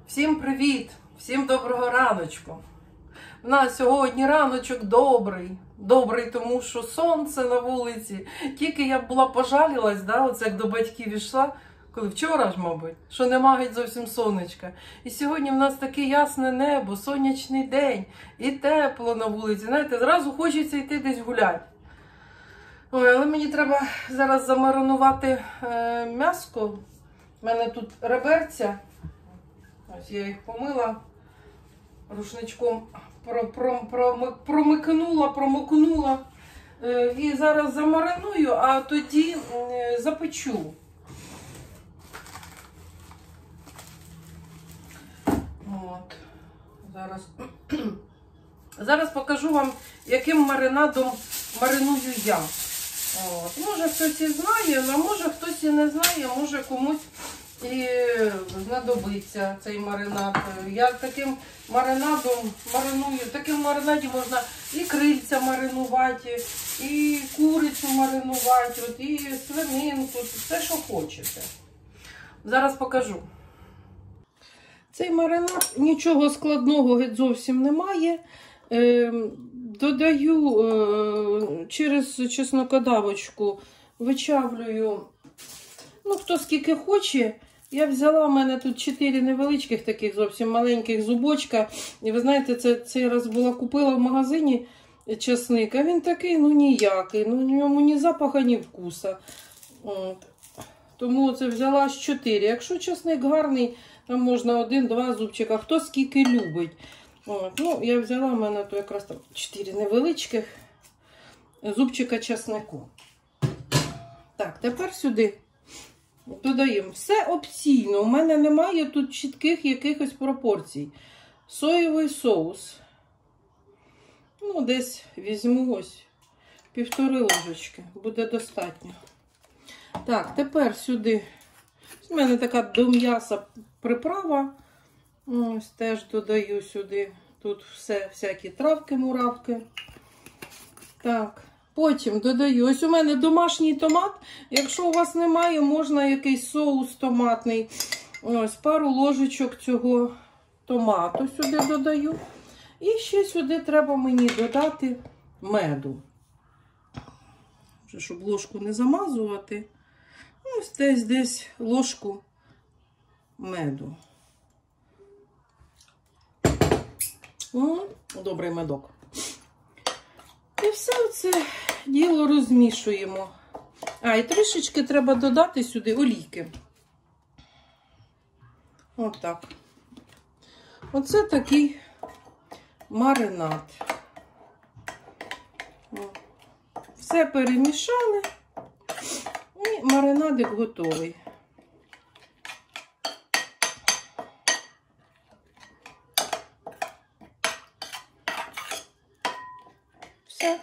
Всім привіт! Всім доброго раночку! У нас сьогодні раночок добрий. Добрий, тому що сонце на вулиці. Тільки я була пожалілась, оце як до батьків йшла, коли вчора ж, мабуть, що нема геть зовсім сонечка. І сьогодні в нас таке ясне небо, сонячний день, і тепло на вулиці. Знаєте, зразу хочеться йти десь гуляти. Ой, але мені треба зараз замаринувати м'яско. У мене тут реберця. Ось я їх помила, рушничком промокнула. І зараз замариную, а тоді запечу. От. Зараз покажу вам, яким маринадом мариную я. От. Може хтось і знає, а може хтось і не знає, може комусь і знадобиться цей маринад. Я таким маринадом мариную. В такому маринаді можна і крильця маринувати, і курицю маринувати, і свининку, все, що хочете. Зараз покажу. Цей маринад, нічого складного геть зовсім немає. Додаю через чеснокодавочку, вичавлюю, хто скільки хоче. Я взяла, у мене тут 4 невеличких таких зовсім маленьких зубочка. І ви знаєте, цей раз була купила в магазині чесник, а він такий, ніякий. В ньому ні запаха, ні вкуса. От. Тому це взяла аж 4. Якщо чесник гарний, там можна 1-2 зубчика, хто скільки любить. От. Я взяла, в мене то якраз там 4 невеличких зубчика чеснику. Так, тепер сюди додаємо. Все опційно. У мене немає тут чітких якихось пропорцій. Соєвий соус. Десь візьму ось 1,5 ложечки. Буде достатньо. Так, тепер сюди. У мене така до м'яса приправа. Ось теж додаю сюди. Тут всякі травки-муравки. Так. Потім додаю, ось у мене домашній томат. Якщо у вас немає, можна якийсь соус томатний. Ось пару ложечок цього томату сюди додаю. І ще сюди треба мені додати меду. Вже, щоб ложку не замазувати. Ось десь ложку меду. Добрий медок. І все це діло розмішуємо. І трішечки треба додати сюди олійки. Отак. Оце такий маринад. Все перемішали. І маринадик готовий. Все.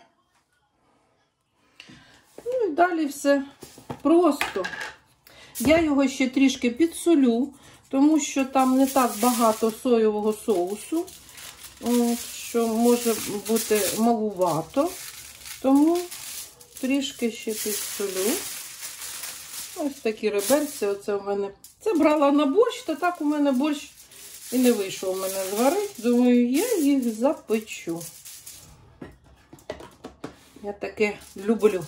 І далі все просто. Я його ще трішки підсолю, тому що там не так багато соєвого соусу, що може бути малувато. Тому трішки ще підсолю. Ось такі реберці, оце у мене. Це брала на борщ, та так у мене борщ і не вийшов у мене зварити. Думаю, я їх запечу. Я таке люблю.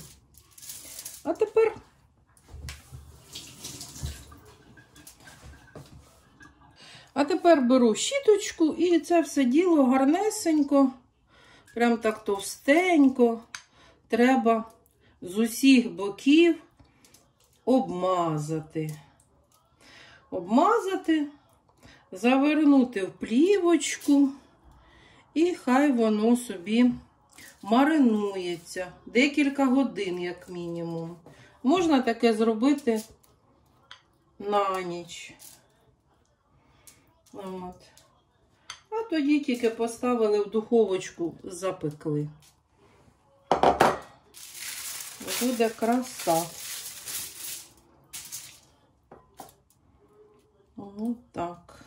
А тепер беру щіточку і це все діло гарнесенько, прям так товстенько, треба з усіх боків обмазати. Обмазати, завернути в плівочку і хай воно собі маринується декілька годин, як мінімум. Можна таке зробити на ніч. От. А тоді тільки поставили в духовочку, запекли. Буде краса. Ось так.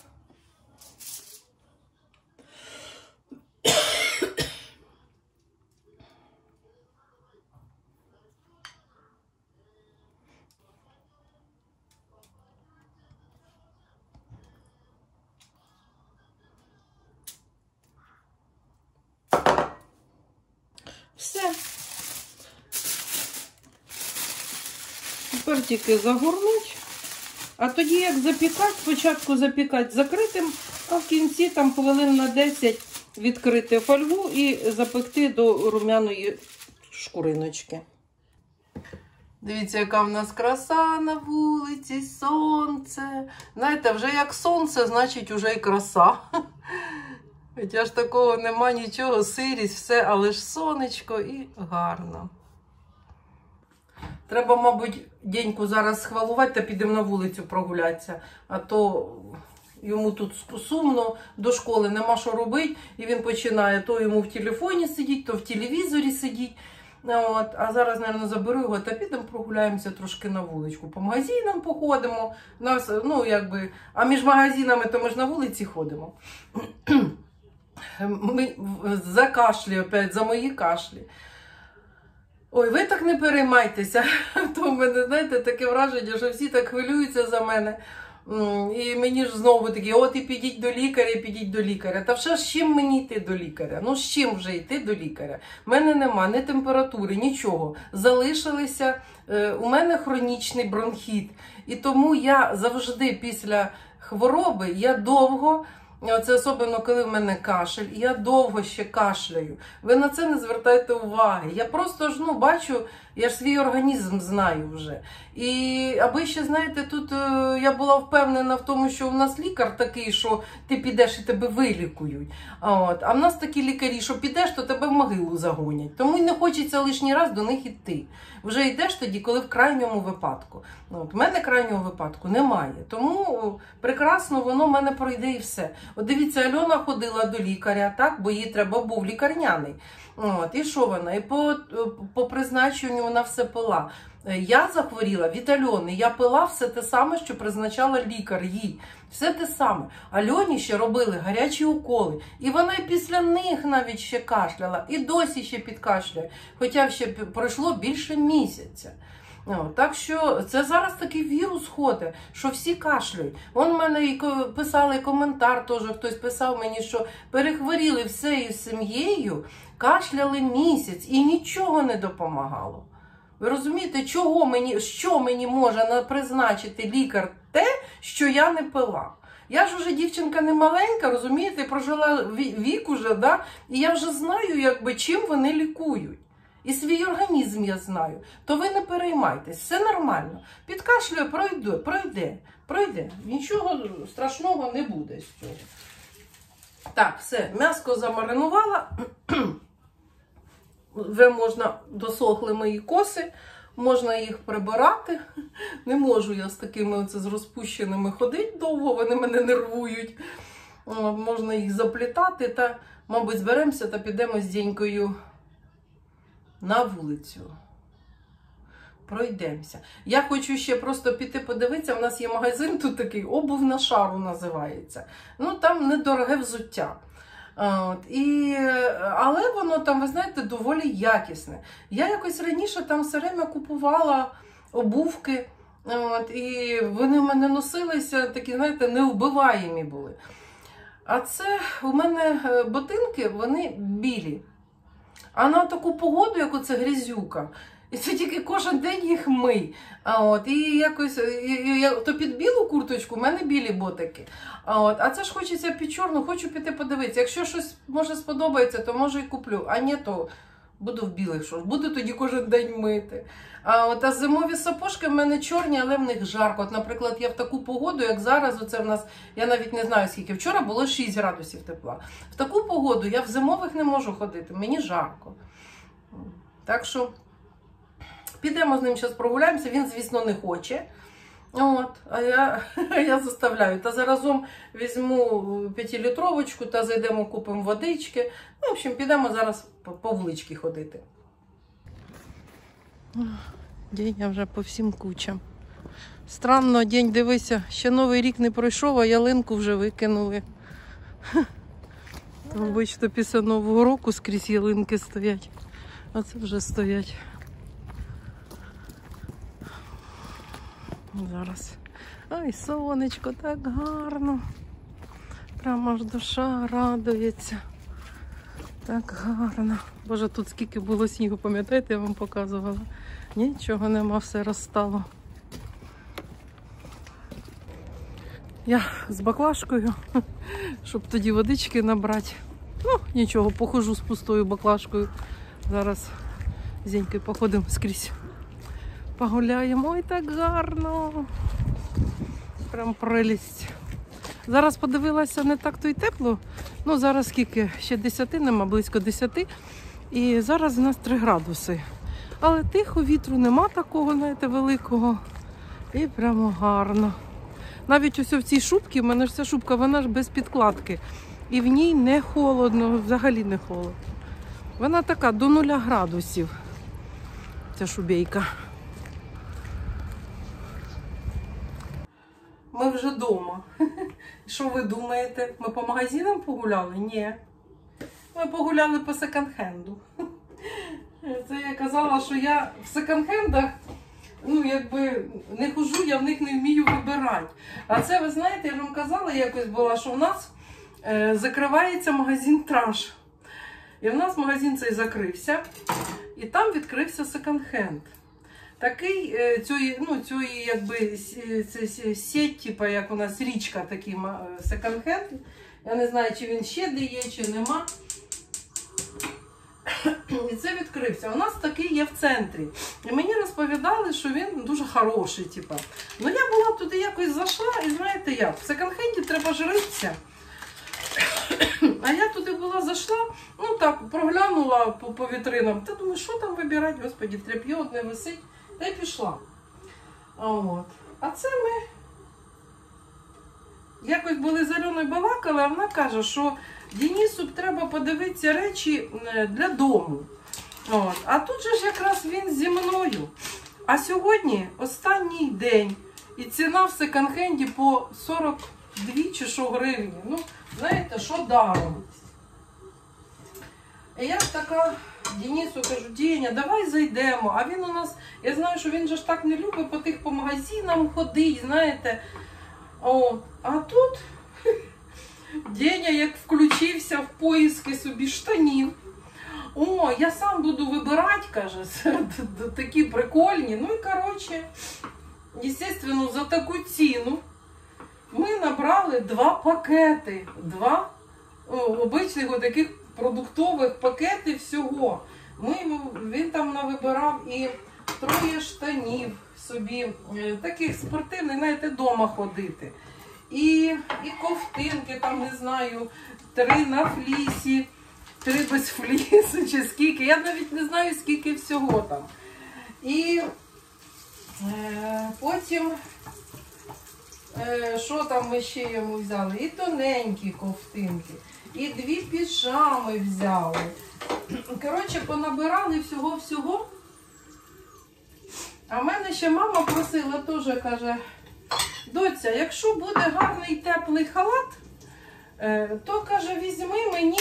Тепер тільки загорнуть. А тоді, як запікати, спочатку запікати закритим, а в кінці там хвилин на 10 відкрити фольгу і запекти до румяної шкуриночки. Дивіться, яка в нас краса на вулиці, сонце. Знаєте, вже як сонце, значить вже і краса. Хоча ж такого нема нічого, сирість, все, але ж сонечко і гарно. Треба, мабуть, Деньку зараз схвалувати та підемо на вулицю прогулятися. А то йому тут сумно, до школи нема що робити. І він починає то йому в телефоні сидіти, то в телевізорі сидіти. От. А зараз, мабуть, заберу його та підемо прогуляємося трошки на вуличку. По магазинам походимо. Нас, ну, якби, а між магазинами то ми ж на вулиці ходимо. Ми за кашлі, опять, за мої кашлі. Ой, ви так не переймайтеся, то в мене, знаєте, таке враження, що всі так хвилюються за мене. І мені ж знову такі, от і підіть до лікаря, підіть до лікаря. Та вже з чим мені йти до лікаря? Ну, з чим вже йти до лікаря? У мене нема ні температури, нічого. Залишилися, у мене хронічний бронхіт. І тому я завжди після хвороби, я довго... Це особливо, коли в мене кашель, я довго ще кашляю. Ви на це не звертайте уваги. Я просто ж, ну, бачу, я ж свій організм знаю вже. І аби ще, знаєте, тут я була впевнена в тому, що у нас лікар такий, що ти підеш і тебе вилікують. А в нас такі лікарі, що підеш, то тебе в могилу загонять. Тому й не хочеться лишній раз до них іти. Вже йдеш тоді, коли в крайньому випадку. От, в мене крайнього випадку немає. Тому прекрасно воно в мене пройде і все. От дивіться, Альона ходила до лікаря, так, бо їй треба був лікарняний. От, і що вона? І по призначенню вона все пила. Я захворіла від Альони, я пила все те саме, що призначала лікар їй. Все те саме. Альоні ще робили гарячі уколи. І вона і після них навіть ще кашляла. І досі ще підкашляє. Хоча ще пройшло більше місяця. Так що це зараз такий вірус ходить, що всі кашляють. Вон в мене і писали коментар, теж хтось писав мені, що перехворіли всією сім'єю, кашляли місяць і нічого не допомагало. Ви розумієте, що мені може призначити лікар те, що я не пила? Я ж уже дівчинка не маленька, розумієте, прожила вік уже, да? І я вже знаю, якби, чим вони лікують. І свій організм я знаю. То ви не переймайтесь, все нормально. Підкашлює, пройде. Нічого страшного не буде з цього. Так, все, м'яско замаринувала. Вже можна, досохли мої коси, можна їх прибирати. Не можу я з такими з розпущеними ходити довго, вони мене нервують. Можна їх заплітати та, мабуть, зберемося та підемо з Денькою на вулицю. Пройдемося. Я хочу ще просто піти подивитися, у нас є магазин тут такий, обув на шару називається. Ну, там недороге взуття. Але воно там, ви знаєте, доволі якісне. Я якось раніше там все время купувала обувки, і вони в мене носилися, такі, знаєте, невбиваємі були. А це у мене ботинки, вони білі. А на таку погоду, як оце грязюка, і це тільки кожен день їх мий. І якось, то під білу курточку в мене білі ботики. А це ж хочеться під чорну, хочу піти подивитися. Якщо щось може сподобається, то може і куплю. А ні, то буду в білих шорт. Буду тоді кожен день мити. А зимові сапожки в мене чорні, але в них жарко. От, наприклад, я в таку погоду, як зараз, оце в нас, я навіть не знаю скільки, вчора було 6 градусів тепла. В таку погоду я в зимових не можу ходити, мені жарко. Так що підемо з ним зараз прогуляємося, він, звісно, не хоче. А я заставляю. Та заразом візьму 5-літровочку та зайдемо, купимо водички. Ну, в общем, підемо зараз по вуличці ходити. День я вже по всім кучам. Странно, день, дивися, ще Новий рік не пройшов, а ялинку вже викинули. Обично після Нового року скрізь ялинки стоять, а це вже стоять. Зараз. Ой, сонечко, так гарно. Прямо аж душа радується. Так гарно. Боже, тут скільки було снігу, пам'ятаєте, я вам показувала? Нічого нема, все розстало. Я з баклажкою, щоб тоді водички набрати. Ну, нічого, похожу з пустою баклажкою. Зараз з Зенькою походимо скрізь. Погуляємо. Ой, так гарно. Прям прелість. Зараз подивилася, не так то й тепло. Ну, зараз скільки? Ще 10 нема, близько 10. І зараз у нас 3 градуси. Але тихо, вітру нема такого, знаєте, великого. І прямо гарно. Навіть ось в цій шубці, в мене ж ця шубка, вона ж без підкладки. І в ній не холодно, взагалі не холодно. Вона така до 0 градусів, ця шубейка. Ми вже вдома. Що ви думаєте? Ми по магазинам погуляли? Ні. Ми погуляли по секонд-хенду. Це я казала, що я в секонд-хендах, ну, якби не хожу, я в них не вмію вибирати. А це, ви знаєте, я вам казала якось була, що в нас закривається магазин Траш. І в нас магазин цей закрився, і там відкрився секонд-хенд. Такий, цієї, якби, сеть, типу, як у нас річка, такий секонд-хенд. Я не знаю, чи він ще де є, чи нема. І це відкрився. У нас такий є в центрі. І мені розповідали, що він дуже хороший, типу. Ну, я була туди якось зайшла, і знаєте як, в секонд-хенді треба жритися. А я туди була, зайшла, ну так, проглянула по вітринам. Та думаю, що там вибирати, господи, тряп'є одне висить. Та й пішла. А це ми якось були з Альоною балакали, а вона каже, що Денису треба подивитися речі для дому. А тут же ж якраз він зі мною. А сьогодні останній день. І ціна в секонд-хенді по 42 чи що гривні. Ну, знаєте, що даром. І я ж така Денису кажу, Деня, давай зайдемо. А він у нас, я знаю, що він же ж так не любить по магазинам ходить, знаєте. А тут Деня як включився в поиски собі штанів. О, я сам буду вибирати, каже, такі прикольні. Ну і, коротше, естественно, за таку ціну ми набрали 2 пакети. 2 обичних таких продуктових пакети всього. Він там навибирав і 3 штанів собі, таких спортивних, знаєте, вдома ходити. І ковтинки, там, не знаю, 3 на флісі, 3 без флісу, чи скільки. Я навіть не знаю, скільки всього там. І потім, що там ми ще йому взяли? І тоненькі ковтинки, і 2 піжами взяли. Коротше, понабирали всього-всього. А в мене ще мама просила, теж каже, доця, якщо буде гарний теплий халат, то, каже, візьми мені,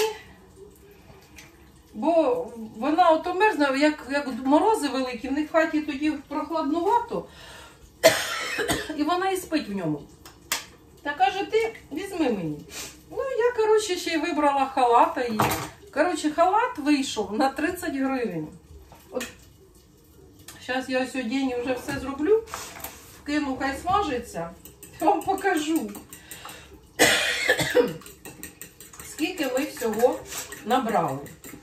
бо вона ото мерзне, як морози великі, в них в хаті тоді прохладнувато, і вона і спить в ньому. Та каже, ти візьми мені. Ну, я, коротше, ще й вибрала халата її. Коротше, халат вийшов на 30 гривень. От, зараз я сьогодні вже все зроблю, кину, хай смажиться, я вам покажу, скільки ми всього набрали.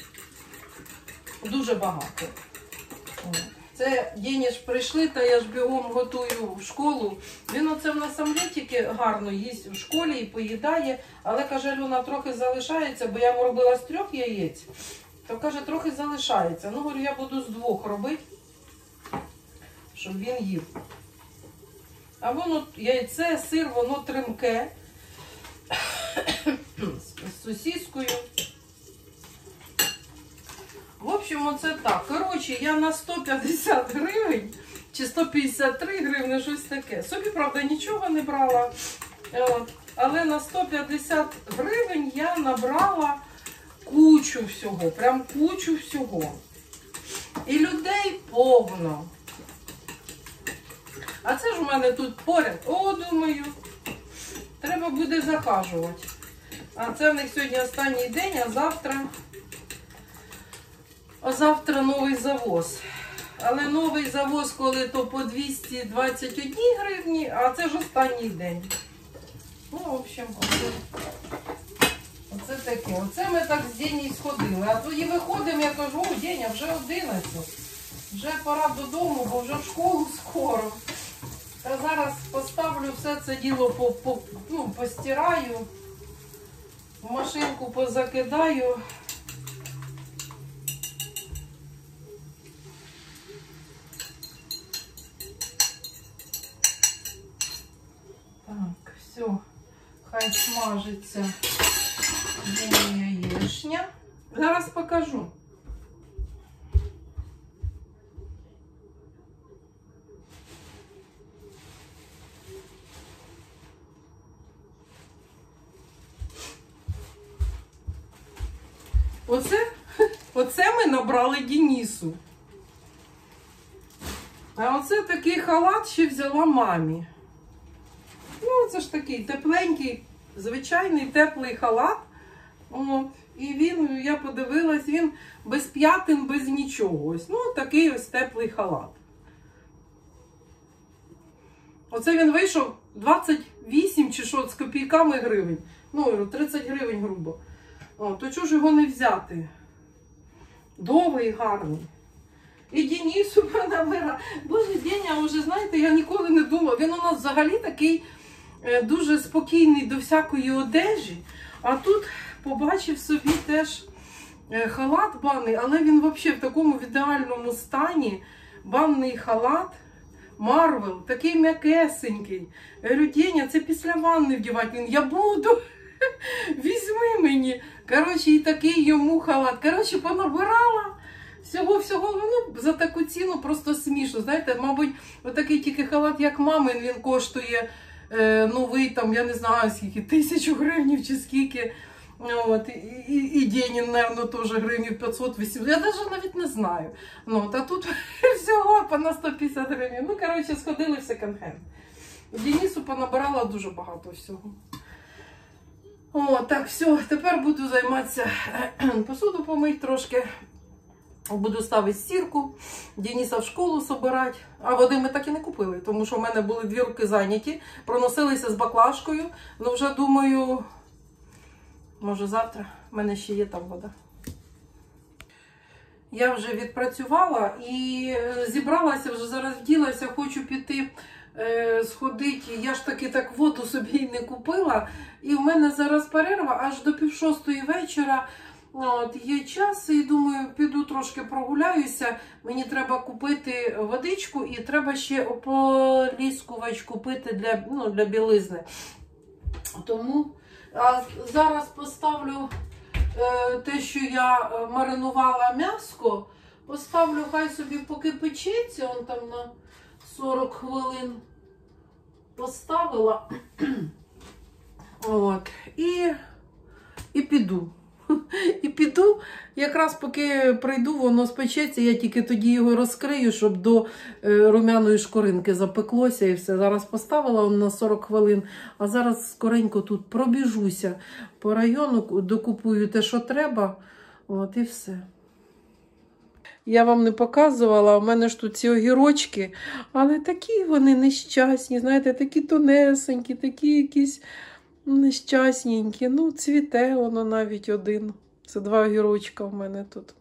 Дуже багато. Це Дені ж прийшли, та я ж бігом готую в школу. Він оце в нас омлетики гарно їсть в школі і поїдає. Але, каже, Альона, трохи залишається, бо я йому робила з 3 яєць. То, каже, трохи залишається. Ну, говорю, я буду з 2 робити, щоб він їв. А воно, яйце, сир, воно тримке. З сосіскою. В общем, оце так. Коротше, я на 150 гривень, чи 153 гривні, щось таке. Собі, правда, нічого не брала. Але на 150 гривень я набрала кучу всього. Прям кучу всього. І людей повно. А це ж у мене тут поряд. О, думаю, треба буде захажувати. А це в них сьогодні останній день, а завтра новий завоз. Але новий завоз, коли то по 221 гривні, а це ж останній день. Ну, в общем, оце таке. Оце ми так з Денею сходили. А тоді виходимо, я кажу: о, Деня, вже 11. Вже пора додому, бо вже в школу скоро. Та зараз поставлю все це діло, постираю, в машинку позакидаю. Так, все, хай смажиться яєчня. Зараз покажу. Оце ми набрали Денису. А оце такий халат ще взяла мамі. Ну, це ж такий тепленький, звичайний теплий халат. От. І він, я подивилась, він без п'ятин, без нічого. Ось. Ну, такий ось теплий халат. Оце він вийшов 28 чи що з копійками гривень. Ну, 30 гривень грубо. О, то чого ж його не взяти? Довгий, гарний. І Денису понабирав. Боже, Деня, вже, знаєте, я ніколи не думала. Він у нас взагалі такий дуже спокійний до всякої одежі. А тут побачив собі теж халат банний, але він взагалі в такому ідеальному стані. Банний халат Марвел, такий м'якесенький. Я говорю: Деня, це після ванни вдівати. Він: я буду. Візьми мені. Коротше, і такий йому халат. Коротше, понабирала. Всього, ну, за таку ціну просто смішно. Знаєте, мабуть, отакий тільки халат, як мамин, він коштує новий, там, я не знаю скільки, 1000 гривень чи скільки. От, і Денін, мабуть, теж гривень 500-800. Я навіть не знаю. Ну, та тут всього по на 150 гривень. Ну, коротше, сходили в секонд-хенд. Денису понабирала дуже багато всього. О, так, все, тепер буду займатися, посуду помити трошки, буду ставити стірку, Дениса в школу збирати. А води ми так і не купили, тому що в мене були 2 руки зайняті, проносилися з баклажкою, ну вже думаю, може завтра, в мене ще є там вода. Я вже відпрацювала і зібралася, вже зараз вділася, хочу піти сходити. Я ж таки так воду собі не купила. І в мене зараз перерва аж до 5:30 вечора. От, є час і думаю, піду трошки прогуляюся. Мені треба купити водичку і треба ще ополіскувач купити для білизни. Тому зараз поставлю те, що я маринувала м'ясо, поставлю, хай собі поки печеться, он там на 40 хвилин поставила. От. І піду. І піду, якраз поки прийду, воно спечеться, я тільки тоді його розкрию, щоб до румяної шкоринки запеклося і все. Зараз поставила на 40 хвилин, а зараз скоренько тут пробіжуся по району, докупую те, що треба, от і все. Я вам не показувала, у мене ж тут ці огірочки, але такі вони нещасні, знаєте, такі тонесенькі, такі якісь нещасненькі. Ну, цвіте воно навіть один. Це 2 огірочка в мене тут.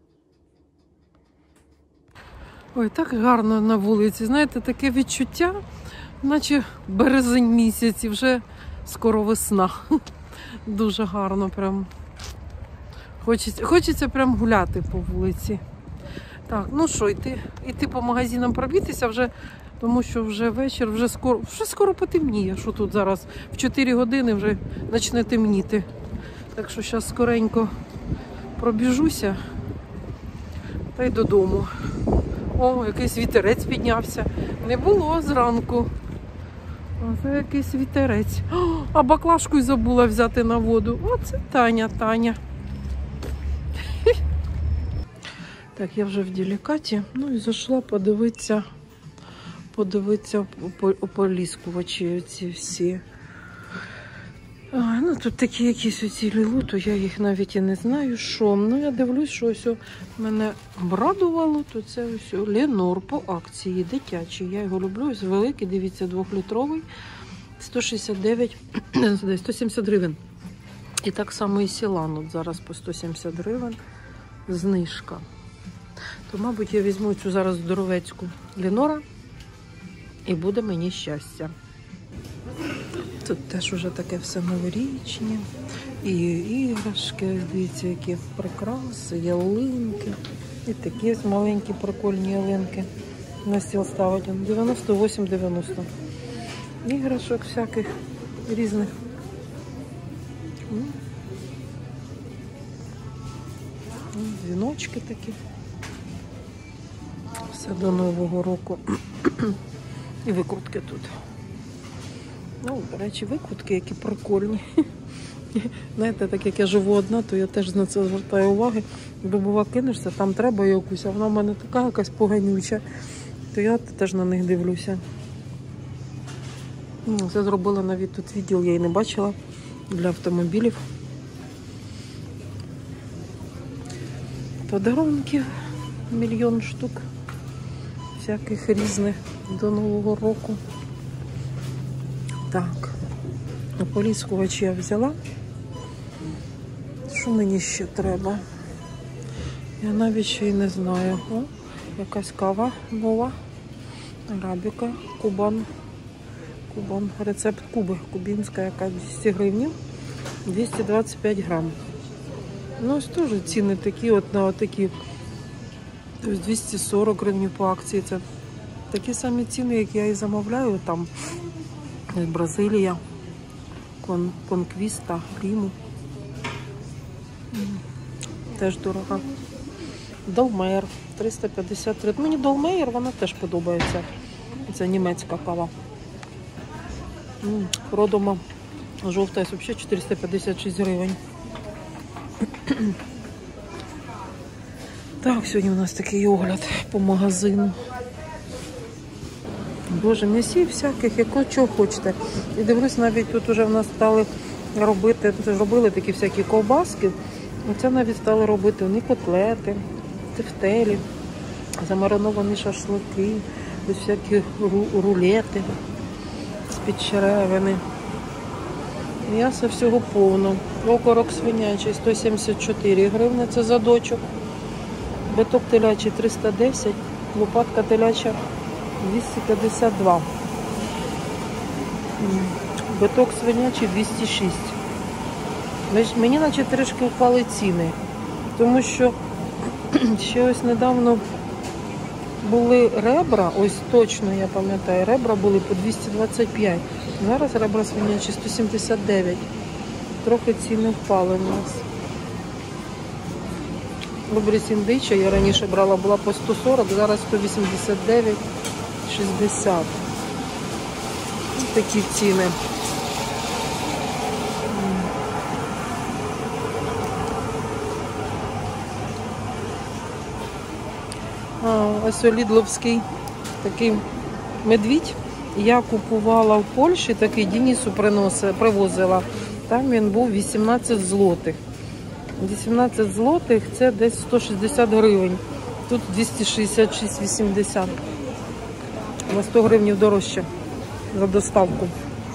Ой, так гарно на вулиці, знаєте, таке відчуття, наче березень місяць і вже скоро весна. Дуже гарно прям. Хочеться прям гуляти по вулиці. Так, ну що, йти по магазинам пробітися вже, тому що вже вечір, вже скоро потемніє, що тут зараз в 4 години вже почне темніти. Так що зараз скоренько пробіжуся та й додому. О, якийсь вітерець піднявся. Не було зранку. Оце якийсь вітерець. О, а баклажку й забула взяти на воду. Оце Таня. Так, я вже в Делікаті, ну і зайшла подивитися ополіскувачі оці всі. Ну, тут такі якісь оці лілу, я їх навіть і не знаю, що. Ну, я дивлюсь, що ось мене обрадувало, то це ось Ленор по акції, дитячий. Я його люблю, ось великий, дивіться, 2-літровий. 169, 170 гривень. І так само і Сілан. От зараз по 170 гривень знижка. То, мабуть, я візьму цю зараз здоровецьку Ленора і буде мені щастя. Тут теж уже таке все новорічне. І іграшки, дивіться, які прикраси, ялинки. І такі ось маленькі прикольні ялинки. На стіл ставить 98,90. Іграшок всяких різних. Дзвіночки такі. Все до Нового року. І викрутки тут. Ну, до речі, викрутки, які прикольні. Знаєте, так як я живу одна, то я теж на це звертаю уваги. Бо бува кинешся, там треба якусь, а вона в мене така якась поганюча. То я теж на них дивлюся. Це зробила навіть тут відділ, я її не бачила, для автомобілів. Подарунків, мільйон штук. Всяких різних до Нового року. Так, ополіскувач я взяла. Що мені ще треба? Я навіть ще й не знаю. О, якась кава нова. Арабіка, Кубан. Кубан. Рецепт Куби. Кубінська, яка 200 гривень. 225 грам. Ну, ось теж ціни такі, от на такі. Тобто 240 гривень по акції. Це такі самі ціни, як я і замовляю. Там Бразилія, Конквіста, Ліму. Теж дорога. Долмейер 353. Мені Долмейер, вона теж подобається. Це німецька кава. Родома жовта, взагалі 456 гривень. Так, сьогодні у нас такий огляд по магазину. Боже, м'ясів всяких, якого чого хочете. І дивлюсь, навіть тут вже в нас стали робити, зробили такі всякі ковбаски. Оце навіть стали робити вони котлети, тефтелі, замариновані шашлики, ось всякі рулети з-під черевини. М'ясо всього повно. Окорок свинячий 174 гривні, це задочок. Биток телячий 310, лопатка теляча 252. Биток свинячий 206. Мені наче трішки впали ціни, тому що ще ось недавно були ребра, ось точно я пам'ятаю, ребра були по 225. Зараз ребра свинячі 179. Трохи ціни впали в нас. Лубріс індича я раніше брала, була по 140, зараз 189,60. Такі ціни. Ось лідловський такий медвідь. Я купувала в Польщі, такий Денису привозила. Там він був 18 злотих. 18 злотих це десь 160 гривень. Тут 266,80. На 100 гривень дорожче за доставку.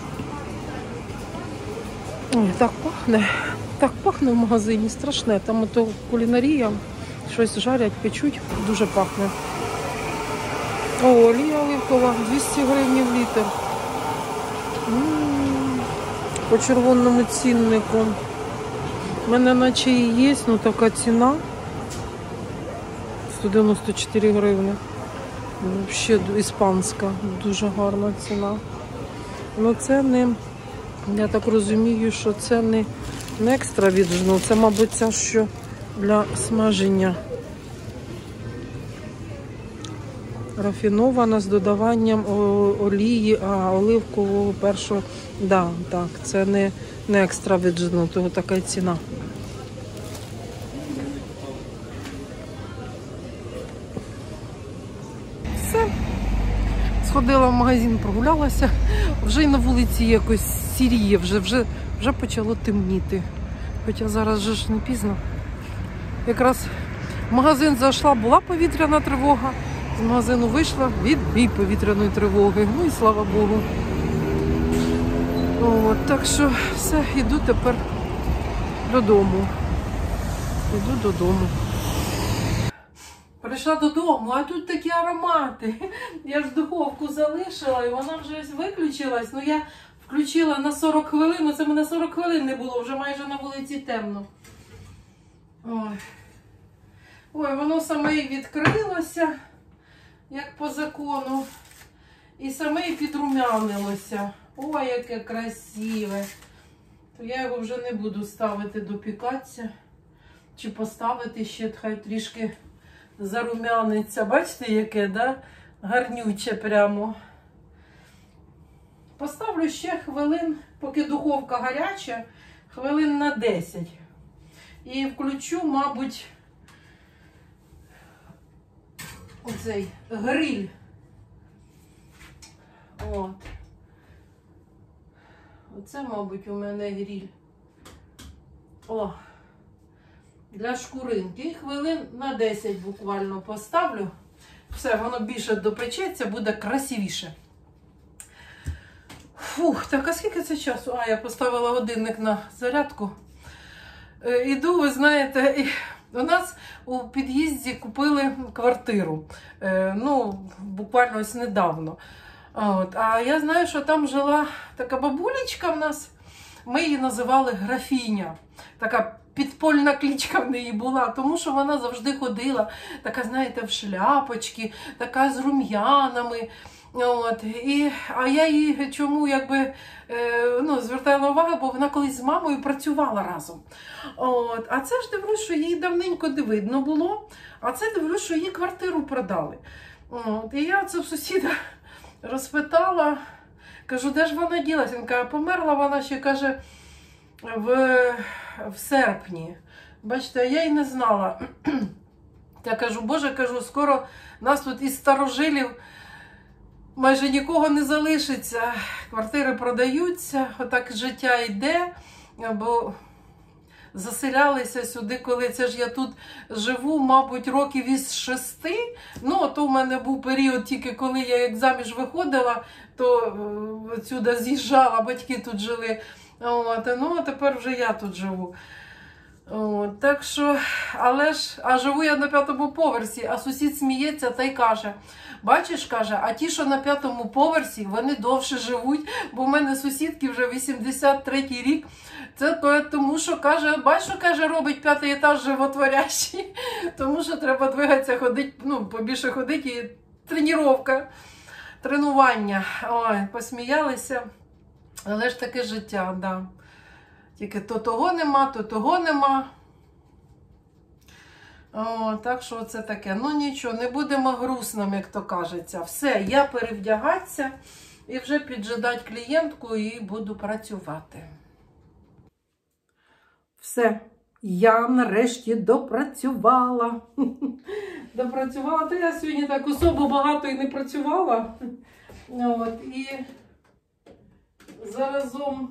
Ой, так пахне. Так пахне в магазині, страшне. Там ото кулінарія, щось жарять, печуть, дуже пахне. О, олія оливкова, 200 гривень в літр. По червоному ціннику. У мене наче і є, ну така ціна. 194 гривні. Взагалі іспанська, дуже гарна ціна. Ну це не, я так розумію, що це не екстра віджну, це, мабуть, це що для смаження. Рафінована з додаванням олії, оливкового першого. Да, так, це не екстра віджну, того така ціна. Все. Сходила в магазин, прогулялася. Вже й на вулиці якось сіріє, вже почало темніти. Хоча зараз же ж не пізно. Якраз в магазин зайшла, була повітряна тривога. З магазину вийшла, відбій повітряної тривоги. Ну і слава Богу. От, так що все, йду тепер додому. Йду додому. Прийшла додому, а тут такі аромати. Я ж духовку залишила і вона вже виключилась. Ну я включила на 40 хвилин, це мене 40 хвилин не було, вже майже на вулиці темно. Ой, ой, воно саме і відкрилося, як по закону. І саме і підрумянилося. Ой, яке красиве. То я його вже не буду ставити допікатися. Чи поставити ще, хай трішки зарумяниться. Бачите, яке, да? Гарнюче прямо. Поставлю ще хвилин, поки духовка гаряча, хвилин на 10. І включу, мабуть, оцей гриль. От. Оце, мабуть, у мене гриль. О, для шкуринки. І хвилин на 10 буквально поставлю. Все, воно більше допечеться, буде красивіше. Фух, так, а скільки це часу? А, я поставила годинник на зарядку. Іду, ви знаєте, у нас у під'їзді купили квартиру. Ну, буквально ось недавно. От. А я знаю, що там жила така бабулечка в нас. Ми її називали графіня. Така підпольна кличка в неї була, тому що вона завжди ходила, така, знаєте, в шляпочці, така з рум'янами. От. А я її чому звертала увагу, бо вона колись з мамою працювала разом. От. А це ж дивлюсь, що їй давненько не видно було, а це дивлюсь, що її квартиру продали. От. І я це в сусіда розпитала, кажу, де ж вона ділась? Він каже, померла вона ще, каже, в серпні. Бачите, я й не знала. Я кажу, Боже, кажу, скоро нас тут із старожилів майже нікого не залишиться. Квартири продаються, отак життя йде, бо заселялися сюди, коли це ж я тут живу, мабуть, років із 6. Ну, то в мене був період тільки, коли я як заміж виходила, то сюди з'їжджала, батьки тут жили. От, ну, а тепер вже я тут живу. От, так що, а живу я на 5-му поверсі, а сусід сміється та й каже, бачиш, каже, а ті, що на 5-му поверсі, вони довше живуть, бо в мене сусідки вже 83-й рік. Це тому, що, каже, бачиш, що, каже, робить 5-й етаж животворящий, тому що треба двигатися, ходити, ну, побільше ходити і тренування. Ой, посміялися, але ж таке життя, да. Тільки то того нема, то того нема. О, так що це таке. Ну нічого, не будемо грустним, як то кажеться. Все, я перевдягатися і вже піджидати клієнтку і буду працювати. Все, я нарешті допрацювала. Допрацювала, то я сьогодні так особо багато і не працювала. От, і заразом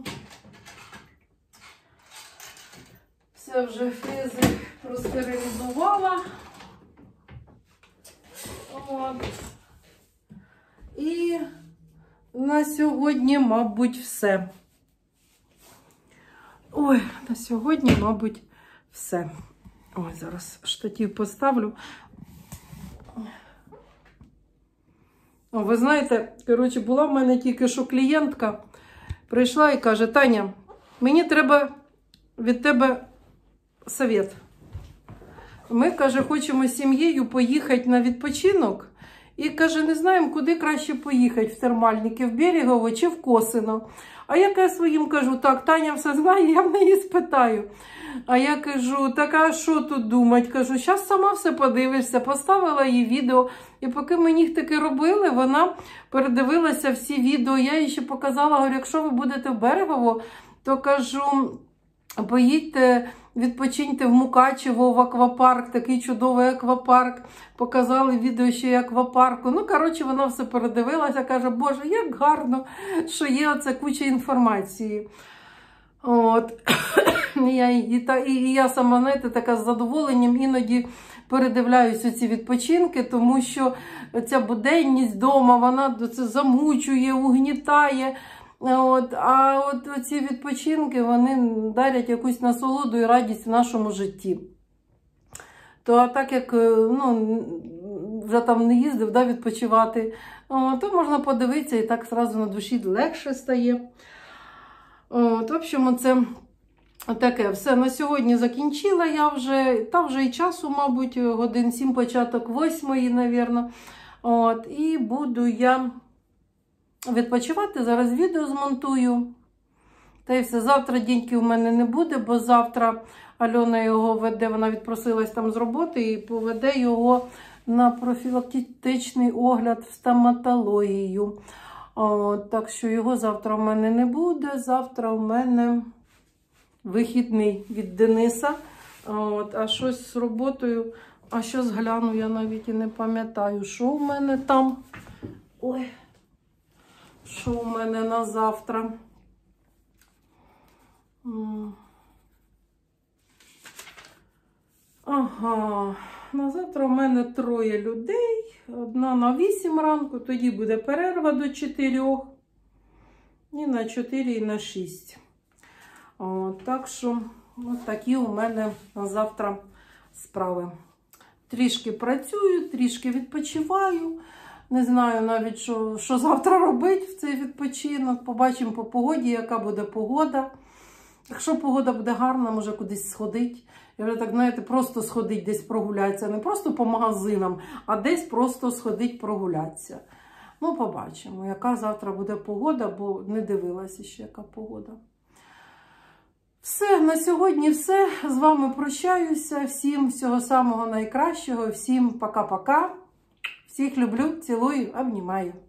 все вже фрези простерилізувала. От. І на сьогодні, мабуть, все. Ой, на сьогодні, мабуть, все. Ой, зараз штатив поставлю. О, ви знаєте, коротше, була в мене тільки що клієнтка, прийшла і каже, Таня, мені треба від тебе совет. Ми, каже, хочемо з сім'єю поїхати на відпочинок. І, каже, не знаємо, куди краще поїхати, в Термальники, в Берегово чи в Косино. А я своїм кажу, так, Таня все знає, я в неї спитаю. А я кажу, так, а що тут думати? Кажу, зараз сама все подивишся, поставила їй відео. І поки ми їх таки робили, вона передивилася всі відео. Я їй ще показала, говорю, якщо ви будете в Берегово, то, кажу, поїдьте, відпочиньте в Мукачево, в аквапарк, такий чудовий аквапарк. Показали відео ще й аквапарку. Ну, коротше, вона все передивилася, каже, Боже, як гарно, що є оце куча інформації. От. І я сама, знаєте, така з задоволенням іноді передивляюся ці відпочинки, тому що ця буденність вдома, вона це замучує, угнітає. А от ці відпочинки, вони дарять якусь насолоду і радість в нашому житті. То так як вже там не їздив відпочивати, то можна подивитися і так одразу на душі легше стає. В общем, це таке. Все, на сьогодні закінчила я вже. Та вже і часу, мабуть, годин 7, початок 8, мабуть. І буду я відпочивати. Зараз відео змонтую. Та й все. Завтра деньки у мене не буде, бо завтра Альона його веде, вона відпросилась там з роботи і поведе його на профілактичний огляд в стоматологію. Так що його завтра в мене не буде. Завтра в мене вихідний від Дениса. А щось з роботою, а щось гляну, я навіть і не пам'ятаю, що в мене там. Ой, що в мене на завтра. Ага, на завтра в мене 3 людей, одна на 8 ранку, тоді буде перерва до 4, і на 4, і на 6. Так що, такі у мене на завтра справи. Трішки працюю, трішки відпочиваю. Не знаю навіть, що завтра робити в цей відпочинок. Побачимо по погоді, яка буде погода. Якщо погода буде гарна, може кудись сходити. Я вже так, знаєте, просто сходить десь прогулятися. Не просто по магазинам, а десь просто сходить прогулятися. Побачимо, яка завтра буде погода, бо не дивилася ще, яка погода. Все, на сьогодні все. З вами прощаюся. Всім всього самого найкращого. Всім пока-пока. Всіх люблю, цілую, обнімаю.